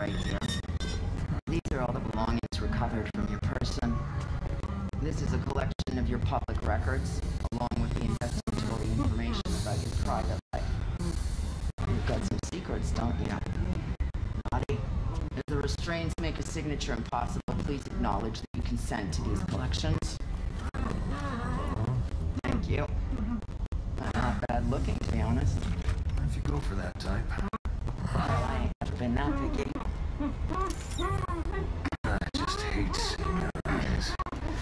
right here. These are all the belongings recovered from your person. This is a collection of your public records, along with the investigatory information about your private life. You've got some secrets, don't you? Naughty. If the restraints make a signature impossible, please acknowledge that you consent to these collections. Thank you. Not bad looking, to be honest. If you go for that type. Well, I ain't never been that picky. I just hate seeing your eyes.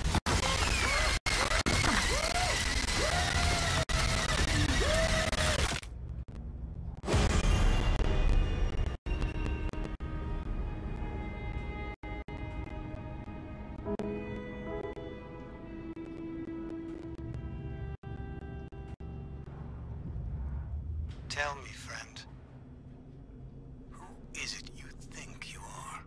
Tell me, friend, who is it you think you are?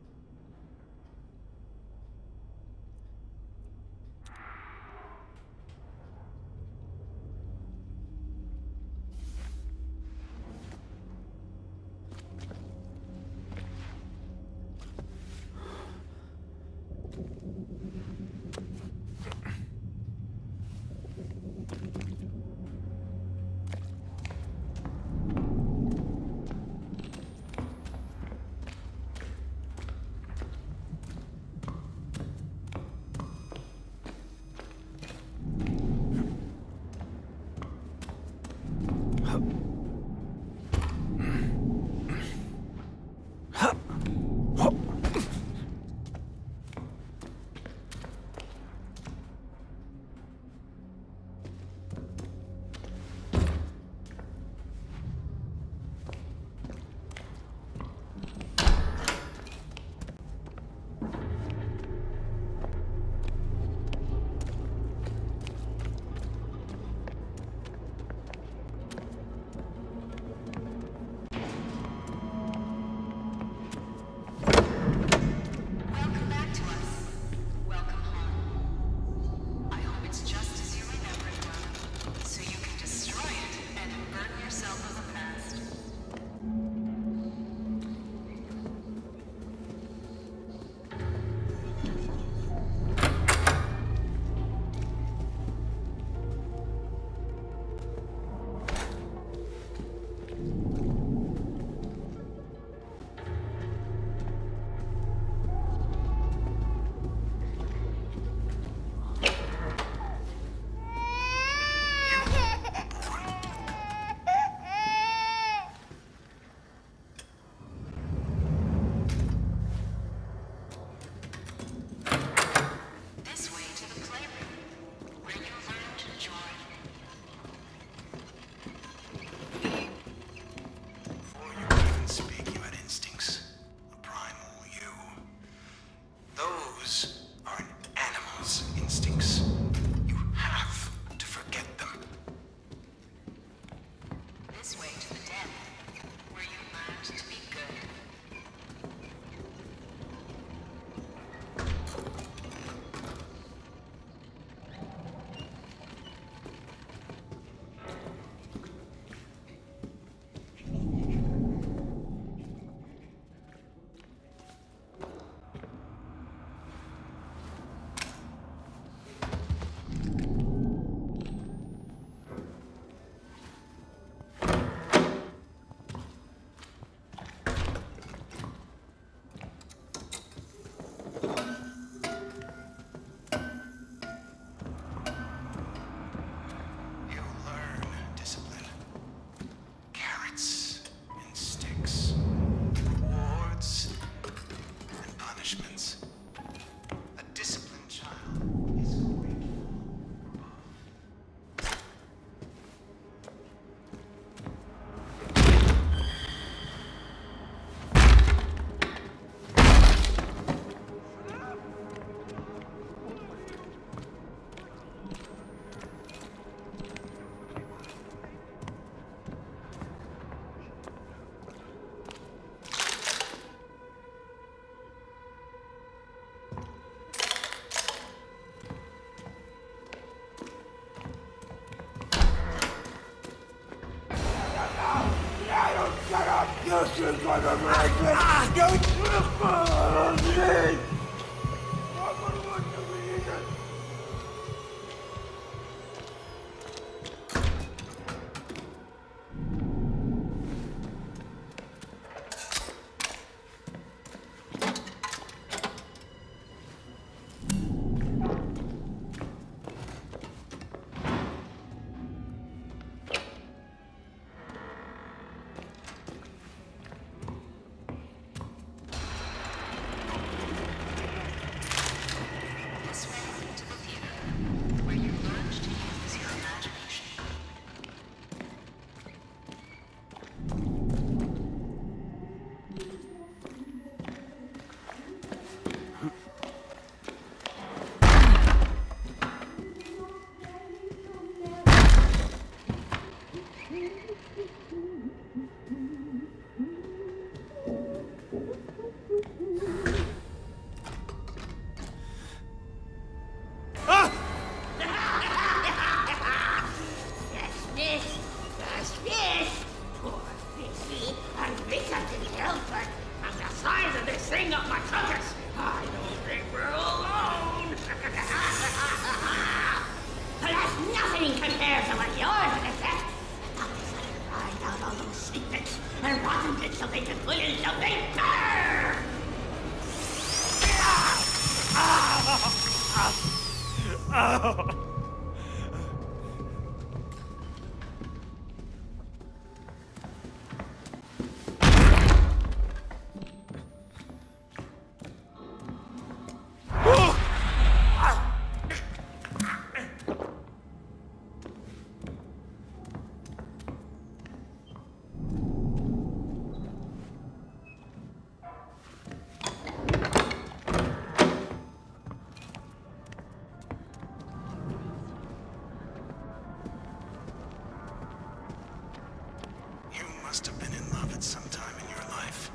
Must have been in love at some time in your life.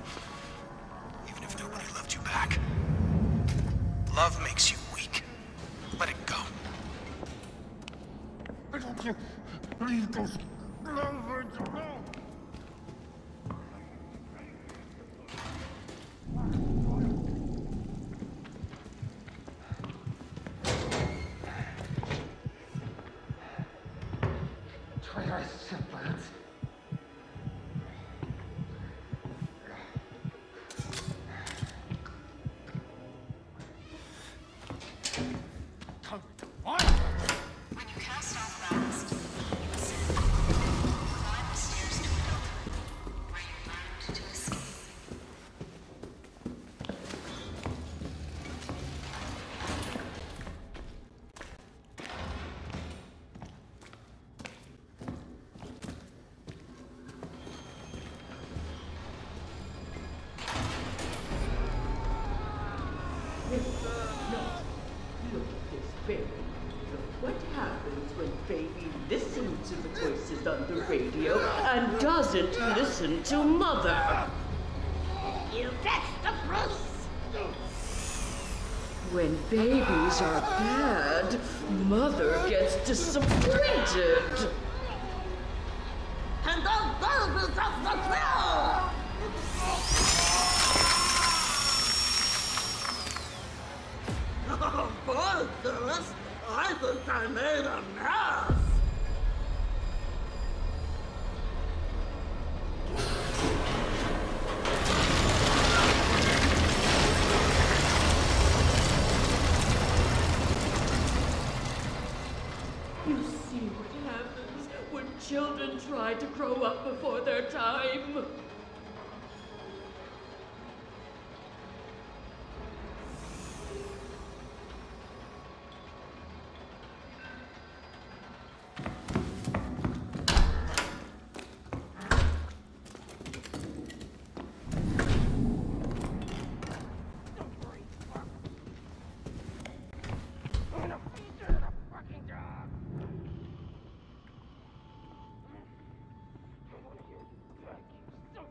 Even if nobody loved you back. Love makes you weak. Let it go. I don't care. Leave those lovebirds alone. Twilight Simplants. When you cast off ballast, you ascend. Climb the stairs to a building where you learned to escape. Look at this baby. Look what happens when baby listens to the voices on the radio and doesn't listen to mother. You fetch the Bruce! When babies are bad, mother gets disappointed. And the babies of the hill! Oh, boy, Phyllis, I think I made a mess. You see what happens when children try to grow up before their time. So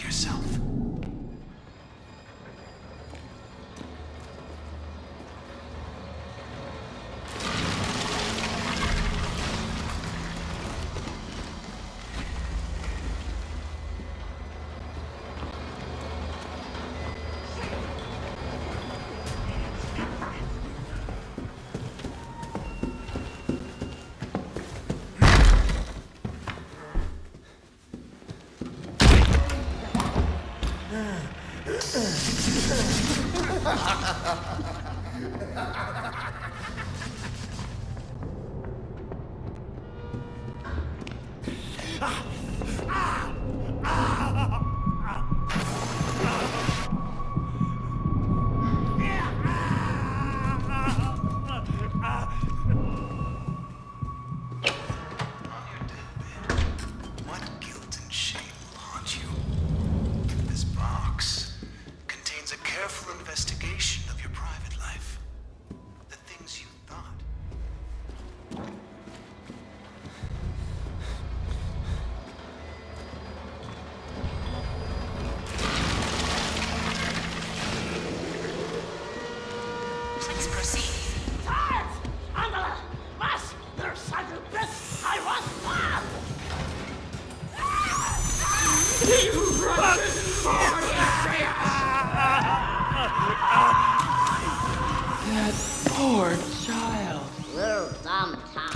to yourself. Investigation of your private life. The things you thought. Please proceed. Silence! Angela! Was! There's such a bitch! I was mad! That poor child. Little dumb town.